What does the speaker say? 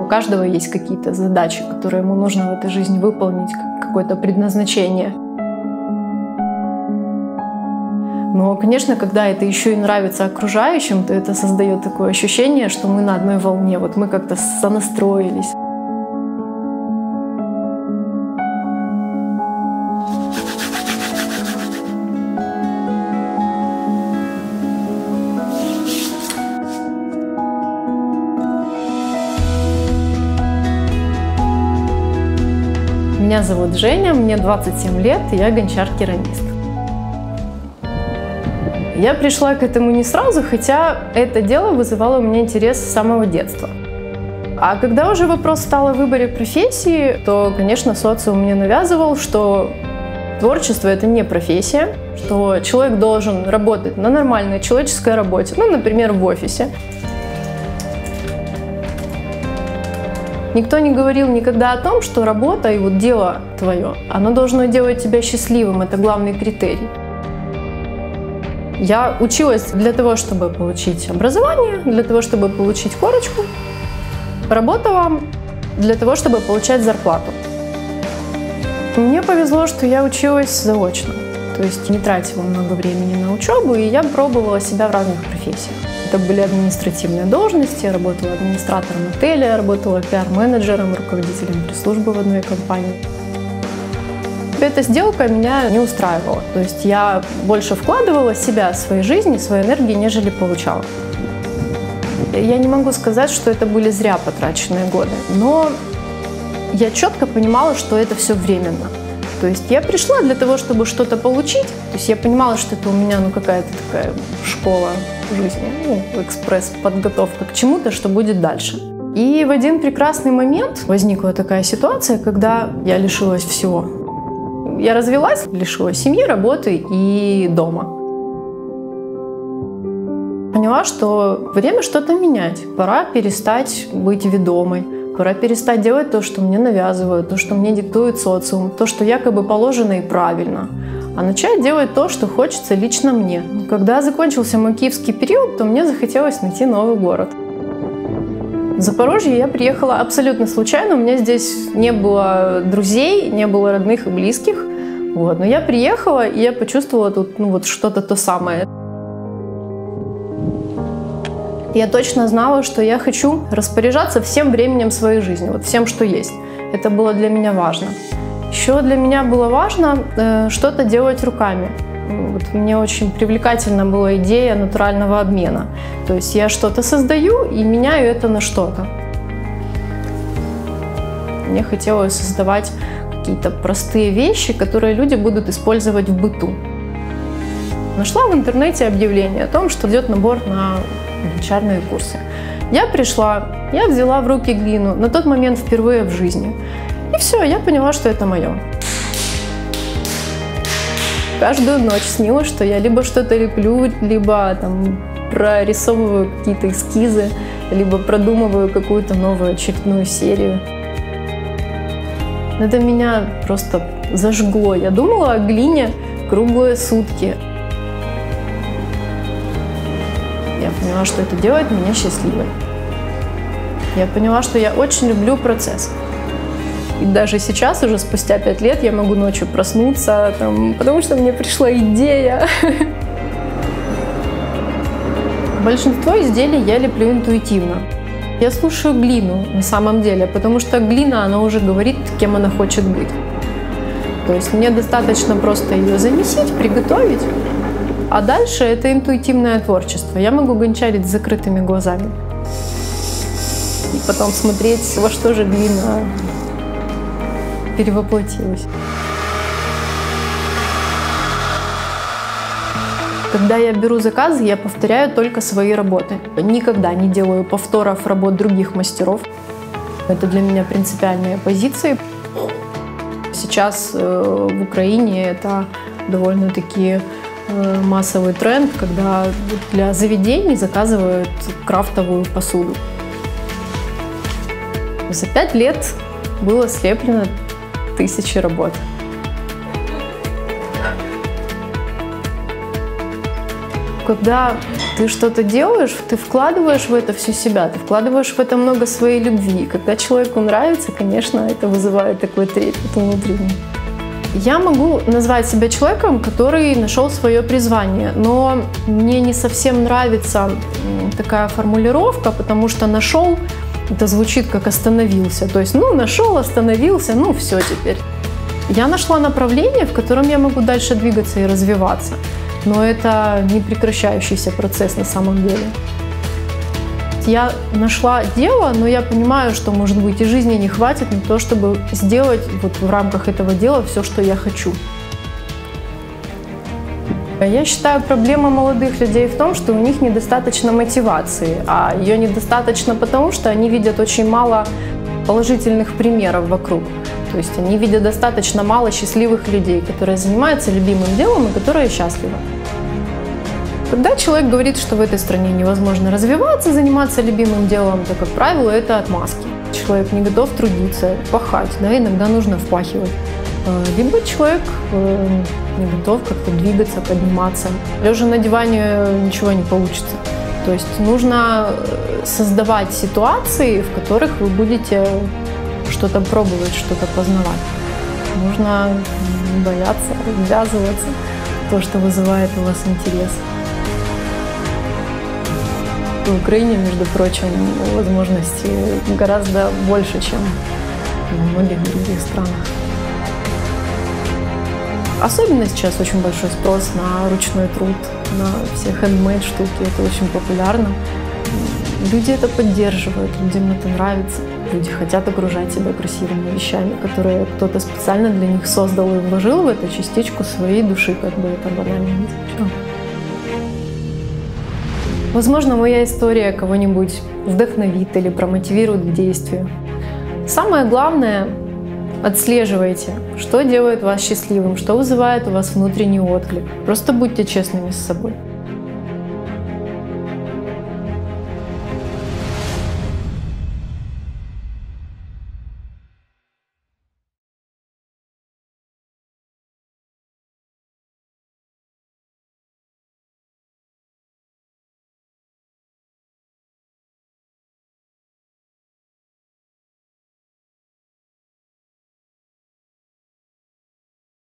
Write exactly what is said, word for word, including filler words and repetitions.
У каждого есть какие-то задачи, которые ему нужно в этой жизни выполнить, какое-то предназначение. Но, конечно, когда это еще и нравится окружающим, то это создает такое ощущение, что мы на одной волне, вот мы как-то сонастроились. Меня зовут Женя, мне двадцать семь лет, и я гончар-керамист. Я пришла к этому не сразу, хотя это дело вызывало у меня интерес с самого детства. А когда уже вопрос стал о выборе профессии, то, конечно, социум мне навязывал, что творчество – это не профессия, что человек должен работать на нормальной человеческой работе, ну, например, в офисе. Никто не говорил никогда о том, что работа и вот дело твое, оно должно делать тебя счастливым, это главный критерий. Я училась для того, чтобы получить образование, для того, чтобы получить корочку. Работала для того, чтобы получать зарплату. Мне повезло, что я училась заочно, то есть не тратила много времени на учебу, и я пробовала себя в разных профессиях. Это были административные должности, я работала администратором отеля, я работала пиар-менеджером, руководителем пресс-службы в одной компании. Эта сделка меня не устраивала, то есть я больше вкладывала себя, своей жизни, своей энергии, нежели получала. Я не могу сказать, что это были зря потраченные годы, но я четко понимала, что это все временно. То есть я пришла для того, чтобы что-то получить, то есть я понимала, что это у меня ну, какая-то такая школа жизни, ну, экспресс-подготовка к чему-то, что будет дальше. И в один прекрасный момент возникла такая ситуация, когда я лишилась всего. Я развелась, лишилась семьи, работы и дома. Поняла, что время что-то менять. Пора перестать быть ведомой. Пора перестать делать то, что мне навязывают, то, что мне диктует социум, то, что якобы положено и правильно. А начать делать то, что хочется лично мне. Когда закончился мой киевский период, то мне захотелось найти новый город. В Запорожье я приехала абсолютно случайно, у меня здесь не было друзей, не было родных и близких. Вот. Но я приехала, и я почувствовала тут ну, вот что-то то самое. Я точно знала, что я хочу распоряжаться всем временем своей жизни, вот всем, что есть. Это было для меня важно. Еще для меня было важно э, что-то делать руками. Вот мне очень привлекательна была идея натурального обмена. То есть я что-то создаю и меняю это на что-то. Мне хотелось создавать какие-то простые вещи, которые люди будут использовать в быту. Нашла в интернете объявление о том, что идет набор на гончарные курсы. Я пришла, я взяла в руки глину, на тот момент впервые в жизни. И все, я поняла, что это мое. Каждую ночь снилось, что я либо что-то леплю, либо там прорисовываю какие-то эскизы, либо продумываю какую-то новую очередную серию. Это меня просто зажгло. Я думала о глине круглые сутки. Я поняла, что это делает меня счастливой. Я поняла, что я очень люблю процесс. И даже сейчас, уже спустя пять лет, я могу ночью проснуться, там, потому что мне пришла идея. Большинство изделий я леплю интуитивно. Я слушаю глину на самом деле, потому что глина, она уже говорит, кем она хочет быть. То есть мне достаточно просто ее замесить, приготовить, а дальше это интуитивное творчество. Я могу гончарить с закрытыми глазами. И потом смотреть, во что же глина перевоплотилась. Когда я беру заказы, я повторяю только свои работы. Никогда не делаю повторов работ других мастеров. Это для меня принципиальные позиции. Сейчас э, в Украине это довольно-таки э, массовый тренд, когда для заведений заказывают крафтовую посуду. За пять лет было слеплено тысячи работ. Когда ты что-то делаешь, ты вкладываешь в это всю себя, ты вкладываешь в это много своей любви. Когда человеку нравится, конечно, это вызывает такой трепет внутренний. Я могу назвать себя человеком, который нашел свое призвание, но мне не совсем нравится такая формулировка, потому что нашел, это звучит как остановился. То есть, ну, нашел, остановился, ну, все теперь. Я нашла направление, в котором я могу дальше двигаться и развиваться. Но это не прекращающийся процесс на самом деле. Я нашла дело, но я понимаю, что, может быть, и жизни не хватит на то, чтобы сделать вот в рамках этого дела все, что я хочу. Я считаю, проблема молодых людей в том, что у них недостаточно мотивации, а ее недостаточно потому, что они видят очень мало положительных примеров вокруг. То есть они видят достаточно мало счастливых людей, которые занимаются любимым делом и которые счастливы. Когда человек говорит, что в этой стране невозможно развиваться, заниматься любимым делом, то, как правило, это отмазки. Человек не готов трудиться, пахать, да, иногда нужно впахивать. Либо человек не готов как-то двигаться, подниматься. Лежа на диване ничего не получится. То есть нужно создавать ситуации, в которых вы будете что-то пробовать, что-то познавать. Нужно не бояться, ввязываться в то, что вызывает у вас интерес. В Украине, между прочим, возможностей гораздо больше, чем в многих других странах. Особенно сейчас очень большой спрос на ручной труд, на все handmade штуки. Это очень популярно. Люди это поддерживают, людям это нравится. Люди хотят окружать себя красивыми вещами, которые кто-то специально для них создал и вложил в это частичку своей души, как бы это банально не звучало. Возможно, моя история кого-нибудь вдохновит или промотивирует к действию. Самое главное – отслеживайте, что делает вас счастливым, что вызывает у вас внутренний отклик. Просто будьте честными с собой.